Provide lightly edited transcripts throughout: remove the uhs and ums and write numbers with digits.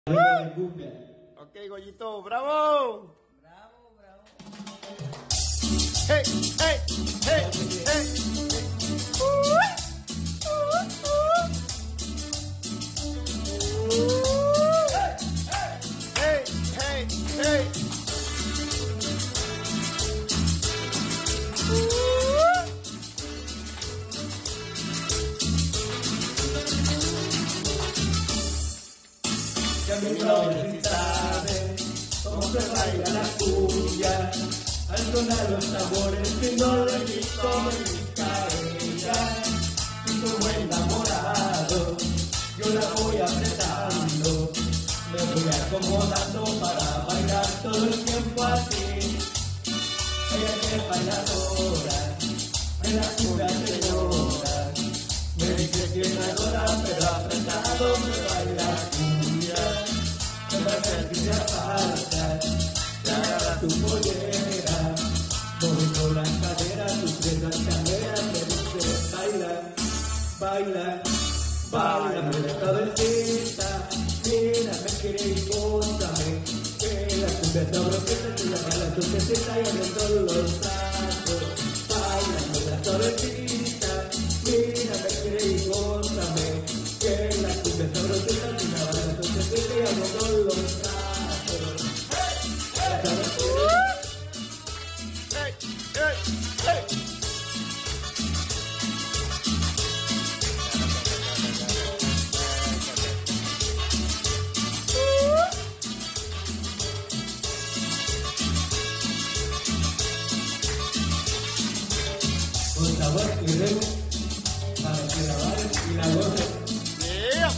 Ok, Goyito, bravo. Bravo, bravo. Hey, hey, hey, hey. Hey, hey, hey. Que mi novia sí sabe cómo se baila la cumbia, al sonar los tambores que no le quito mi ella, y como enamorado yo la voy apretando, me voy acomodando para bailar todo el tiempo así. Ella que es bailadora, me la cumbia señora, me dice que me adora, pero apretado me baila cumbia. Me va a hacer que te aparta, te agarra tu pollera, moviendo la cadera, tus piernas caderas, me dice baila, baila, baila, me la cabecita, mira, me quiere y gózame, que la cumbia sabrosita, que la baila tu piecita y abriendo los brazos, baila, me la cabecita, mira, me quiere y gózame, que la cumbia sabrosita, que la baila tu piecita y abriendo los brazos. Hey, hey, hey. Con sabor y ritmo, para que la bailen y la gocen. Yeah.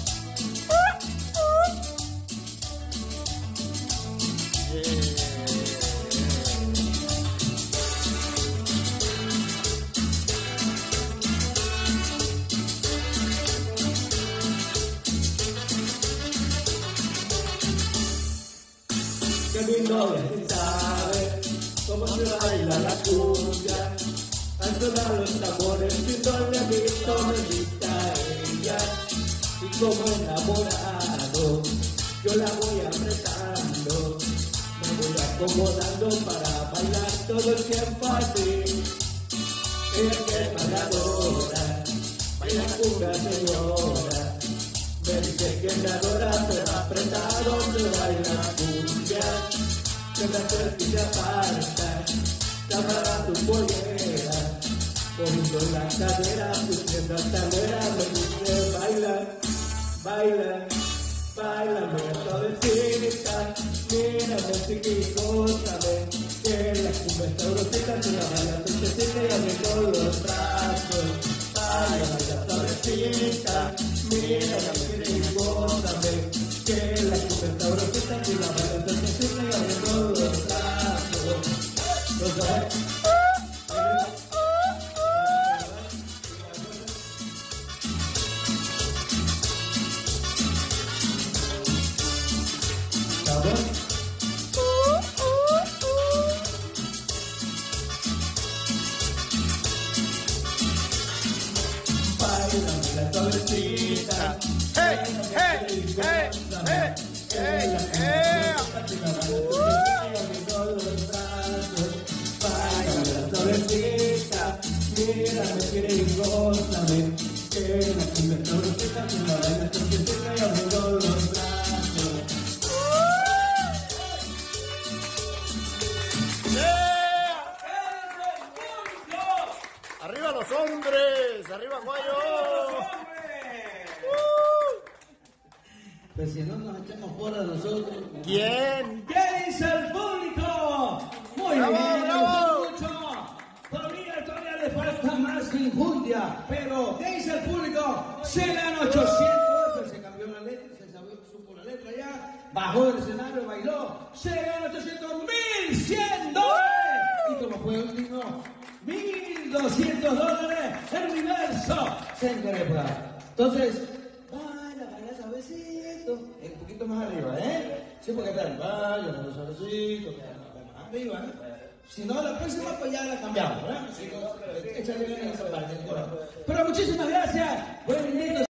Que mi novia sí sabe cómo se baila la cumbia, al sonar los tambores y no le visto me invita ella, y como enamorado yo la voy apretando, me voy acomodando para bailar todo el tiempo así. Ella que es bailadora, baila cumbia señora, me dice que me adora, pero apretado me baila cumbia, que me acerca y se aparta, te agarra tu pollera, poniendo en la cadera, tus piernas caderas, me dice baila, baila, baila, me suavecita, mírame chiquitosame, que la cumbia está sabrosita, que la baila tu piecita y abriendo los brazos, baila, baila suavecita, mírame chiquitosame, que la cumbia está sabrosita, que la baila tu piecita y abriendo los brazos. Los brazos. Bailame la suavecita, Hey, hey, hey, hey, hey, hey. bailame la suavecita, mírame, quiere y gózame, que la cumbia sabrosita, que la baila tu piecita y abriendo los brazos. Yeah. Arriba los hombres, arriba Guayo. Pues si no nos echamos fuera de nosotros. ¿Quién? ¿Qué dice el público? Muy ¡Bravo, bien, bravo! mucho. Todavía le falta más que injundia, pero ¿qué dice el público? Se le dan 800, pues se cambió la letra, supo la letra ya, bajó del escenario, bailó, se le dan 800, $1,100. Y como fue último, $1,200, el universo se engrepla. Entonces, baila suavecito, un poquito más arriba, ¿eh? Sí, porque tal, baila suavecito, más arriba, ¿eh? Si no, la próxima pues ya la cambiamos, ¿verdad? Sí, échale bien en esa parte, Pero muchísimas gracias, buen